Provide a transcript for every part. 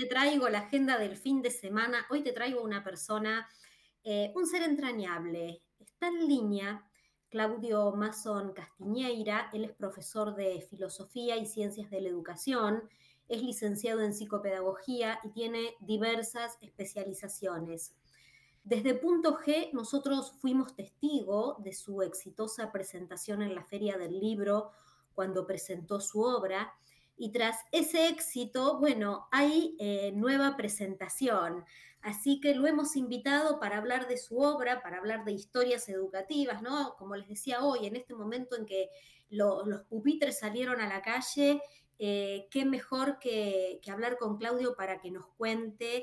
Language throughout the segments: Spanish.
traigo la agenda del fin de semana. Hoy te traigo una persona, un ser entrañable. Está en línea Claudio Masson Castiñeira. Él es profesor de Filosofía y Ciencias de la Educación, es licenciado en Psicopedagogía y tiene diversas especializaciones. Desde Punto G nosotros fuimos testigo de su exitosa presentación en la Feria del Libro cuando presentó su obra. Y tras ese éxito, bueno, hay nueva presentación. Así que lo hemos invitado para hablar de su obra, para hablar de historias educativas, ¿no? Como les decía hoy, en este momento en que los pupitres salieron a la calle, qué mejor que hablar con Claudio para que nos cuente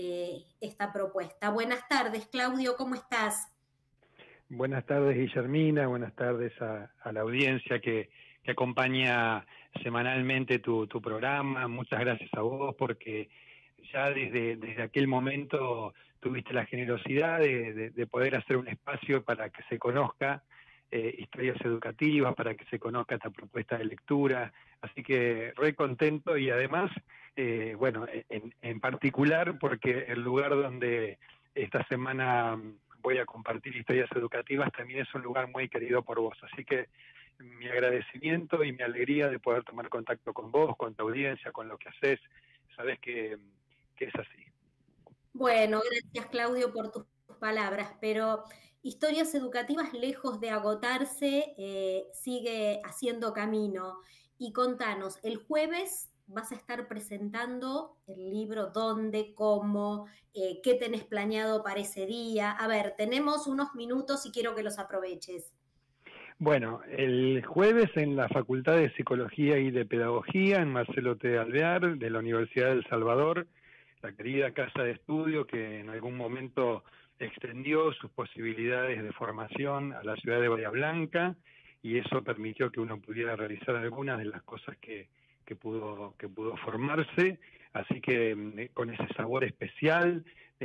esta propuesta. Buenas tardes, Claudio, ¿cómo estás? Buenas tardes, Guillermina, buenas tardes a la audiencia que acompaña semanalmente tu programa. Muchas gracias a vos porque ya desde aquel momento tuviste la generosidad de poder hacer un espacio para que se conozca historias educativas, para que se conozca esta propuesta de lectura. Así que re contento y además, bueno, en particular porque el lugar donde esta semana voy a compartir historias educativas también es un lugar muy querido por vos. Así que mi agradecimiento y mi alegría de poder tomar contacto con vos, con tu audiencia, con lo que haces. Sabés que es así. Bueno, gracias, Claudio, por tus palabras, pero historias educativas, lejos de agotarse, sigue haciendo camino. Y contanos, el jueves vas a estar presentando el libro, dónde, cómo, qué tenés planeado para ese día. A ver, tenemos unos minutos y quiero que los aproveches. Bueno, el jueves en la Facultad de Psicología y de Pedagogía, en Marcelo T. Alvear, de la Universidad del Salvador, la querida casa de estudio que en algún momento extendió sus posibilidades de formación a la ciudad de Bahía Blanca, y eso permitió que uno pudiera realizar algunas de las cosas que pudo formarse. Así que con ese sabor especial.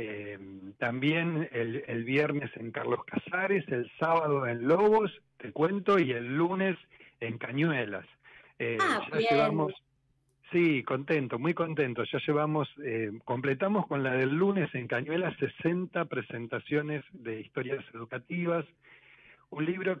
También el viernes en Carlos Casares, el sábado en Lobos, te cuento, y el lunes en Cañuelas. Ah, Ya bien. llevamos, sí, contento, muy contento, ya llevamos, completamos con la del lunes en Cañuelas 60 presentaciones de historias educativas. Un libro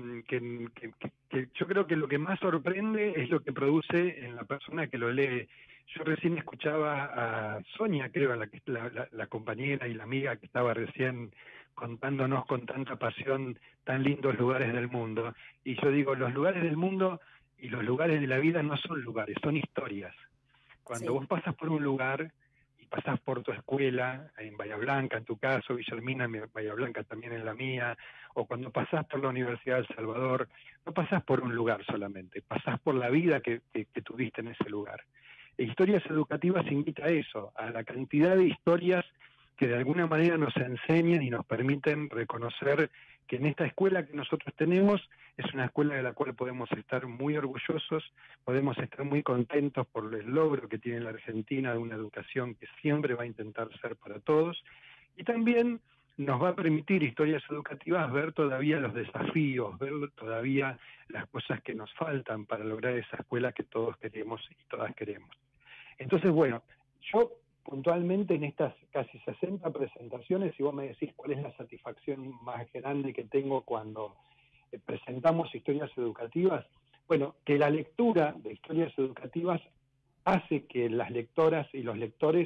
que yo creo que lo que más sorprende es lo que produce en la persona que lo lee. Yo recién escuchaba a Sonia, creo, la compañera y la amiga que estaba recién contándonos con tanta pasión tan lindos lugares del mundo. Y yo digo, los lugares del mundo y los lugares de la vida no son lugares, son historias. Cuando Sí. vos pasas por un lugar y pasás por tu escuela, en Bahía Blanca en tu caso, Guillermina, en Bahía Blanca también en la mía, o cuando pasás por la Universidad del Salvador, no pasás por un lugar solamente, pasás por la vida que tuviste en ese lugar. E Historias Educativas invita a eso, a la cantidad de historias que de alguna manera nos enseñan y nos permiten reconocer que en esta escuela que nosotros tenemos es una escuela de la cual podemos estar muy orgullosos, podemos estar muy contentos por el logro que tiene la Argentina de una educación que siempre va a intentar ser para todos, y también nos va a permitir historias educativas ver todavía los desafíos, ver todavía las cosas que nos faltan para lograr esa escuela que todos queremos y todas queremos. Entonces, bueno, yo puntualmente en estas casi 60 presentaciones, si vos me decís cuál es la satisfacción más grande que tengo cuando presentamos historias educativas, bueno, que la lectura de historias educativas hace que las lectoras y los lectores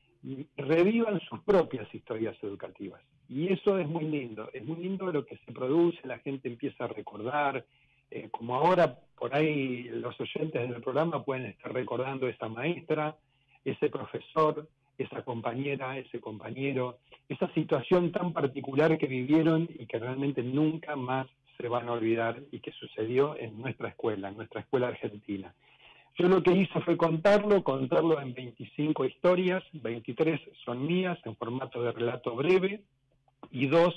revivan sus propias historias educativas. Y eso es muy lindo lo que se produce, la gente empieza a recordar, como ahora por ahí los oyentes del programa pueden estar recordando esa maestra, ese profesor, esa compañera, ese compañero, esa situación tan particular que vivieron y que realmente nunca más se van a olvidar y que sucedió en nuestra escuela argentina. Yo lo que hice fue contarlo en 25 historias, 23 son mías en formato de relato breve y 2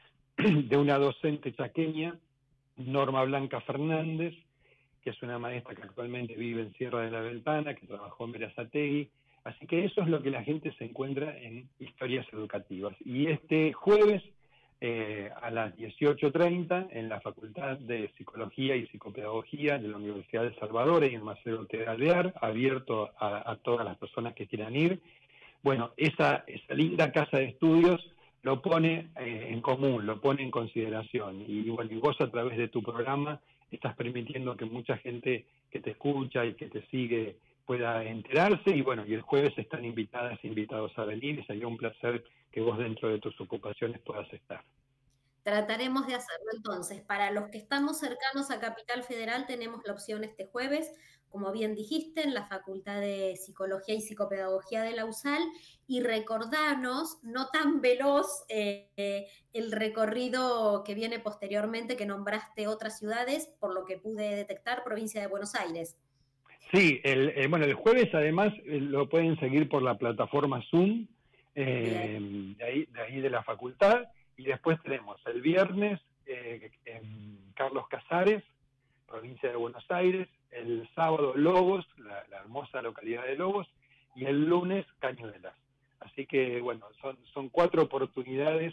de una docente chaqueña, Norma Blanca Fernández, que es una maestra que actualmente vive en Sierra de la Ventana, que trabajó en Berazategui. Así que eso es lo que la gente se encuentra en historias educativas. Y este jueves a las 18:30 en la Facultad de Psicología y Psicopedagogía de la Universidad de Salvador, y en Marcelo T. Alvear, abierto a todas las personas que quieran ir. Bueno, esa linda casa de estudios lo pone en común, lo pone en consideración. Y bueno, y vos a través de tu programa estás permitiendo que mucha gente que te escucha y que te sigue pueda enterarse. Y bueno, y el jueves están invitadas e invitados a venir, y sería un placer que vos dentro de tus ocupaciones puedas estar. Trataremos de hacerlo entonces. Para los que estamos cercanos a Capital Federal tenemos la opción este jueves, como bien dijiste, en la Facultad de Psicología y Psicopedagogía de la USAL, y recordanos, no tan veloz, el recorrido que viene posteriormente, que nombraste otras ciudades, por lo que pude detectar, provincia de Buenos Aires. Sí, bueno, el jueves además lo pueden seguir por la plataforma Zoom, Bien. de ahí de la facultad, y después tenemos el viernes en Carlos Casares, provincia de Buenos Aires, el sábado Lobos, la hermosa localidad de Lobos, y el lunes Cañuelas. Así que, bueno, son 4 oportunidades,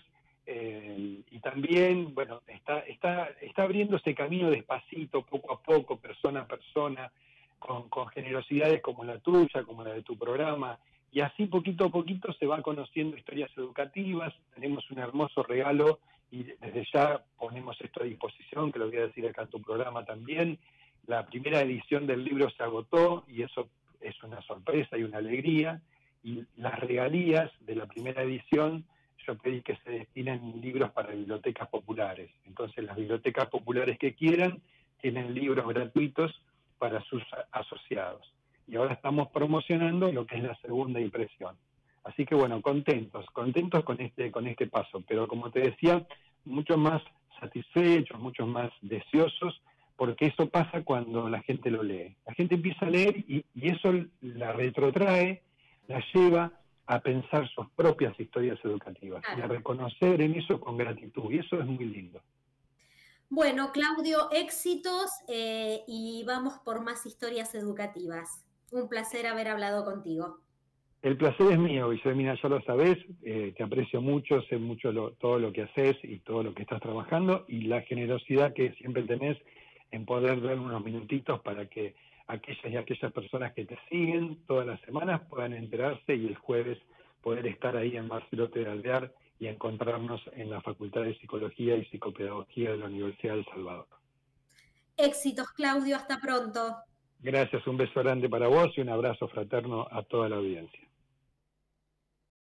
y también, bueno, está abriéndose camino despacito, poco a poco, persona a persona, con generosidades como la tuya, como la de tu programa, y así poquito a poquito se van conociendo historias educativas. Tenemos un hermoso regalo y desde ya ponemos esto a disposición, que lo voy a decir acá en tu programa también. La primera edición del libro se agotó y eso es una sorpresa y una alegría, y las regalías de la primera edición yo pedí que se destinen libros para bibliotecas populares. Entonces las bibliotecas populares que quieran tienen libros gratuitos para sus asociados. Y ahora estamos promocionando lo que es la segunda impresión. Así que bueno, contentos con este paso, pero como te decía, mucho más satisfechos, mucho más deseosos, porque eso pasa cuando la gente lo lee. La gente empieza a leer y eso la retrotrae, la lleva a pensar sus propias historias educativas y a Claro. reconocer en eso con gratitud, y eso es muy lindo. Bueno, Claudio, éxitos y vamos por más historias educativas. Un placer haber hablado contigo. El placer es mío, Guillermina, ya lo sabés, te aprecio mucho, sé mucho todo lo que haces y todo lo que estás trabajando, y la generosidad que siempre tenés en poder dar unos minutitos para que aquellas y aquellas personas que te siguen todas las semanas puedan enterarse, y el jueves poder estar ahí en Marcelo T. Alvear y encontrarnos en la Facultad de Psicología y Psicopedagogía de la Universidad de El Salvador. Éxitos, Claudio, hasta pronto. Gracias, un beso grande para vos y un abrazo fraterno a toda la audiencia.